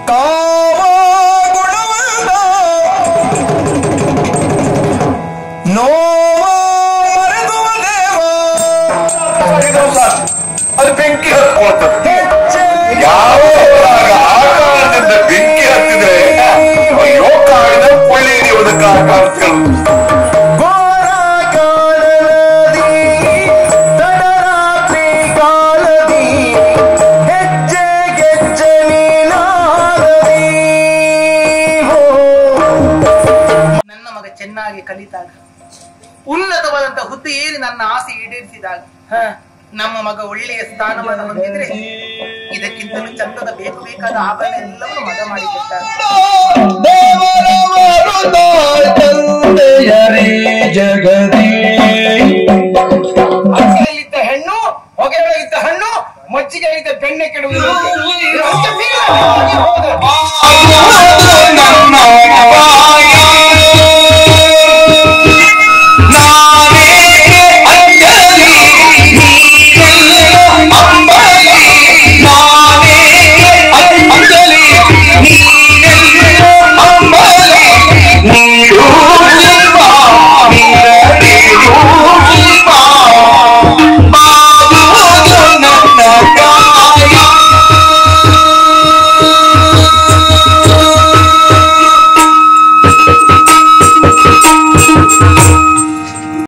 ಕಾಮ ಗುಣವಂತ ನೋವ ಮರೆದುವ ದೇವ. ಅದು ಬೆಂಕಿ ಹತ್ತುವಂಥದ್ದು. ಯಾವ ಆಕಾರದಿಂದ ಬೆಂಕಿ ಹತ್ತಿದ್ರೆ ಅಯ್ಯೋ ಕಾಡಿನ ಕೊಳ್ಳಿ ಹಿಡಿಯುವುದಕ್ಕೆ ಆಕಾರಗಳು. ಘೋರ ಕಾಲದಿ ತಡರಾತ್ರಿ ಕಾಲದಿ ಹೆಜ್ಜೆ ಗೆಜ್ಜೆ ನೀನಾಗದಿ. ನನ್ನ ಮಗ ಚೆನ್ನಾಗಿ ಕಲಿತಾಗ, ಉನ್ನತವಾದಂತ ಹುದ್ದೆ ಏರಿ ನನ್ನ ಆಸೆ ಈಡೇರಿಸಿದಾಗ, ನಮ್ಮ ಮಗ ಒಳ್ಳೆಯ ಸ್ಥಾನವನ್ನು ಹೊಂದಿದ್ರೆ ಇದಕ್ಕಿಂತಲೂ ಚಂದದ ಬೇಕಾದ ಆಭರಣ ಎಲ್ಲವನ್ನೂ ಮಗ ಮಾಡಿಕೊಡ್ತಾರೆ. ಜಗದಿ ಅಕ್ಕಿಯಲ್ಲಿದ್ದ ಹೆಣ್ಣು, ಹೊಗೆಯೊಳಗಿದ್ದ ಹಣ್ಣು, ಮಜ್ಜಿಗೆಯಲ್ಲಿದ್ದ ಬೆಣ್ಣೆ ಕೆಡುವುದು. ನೀರು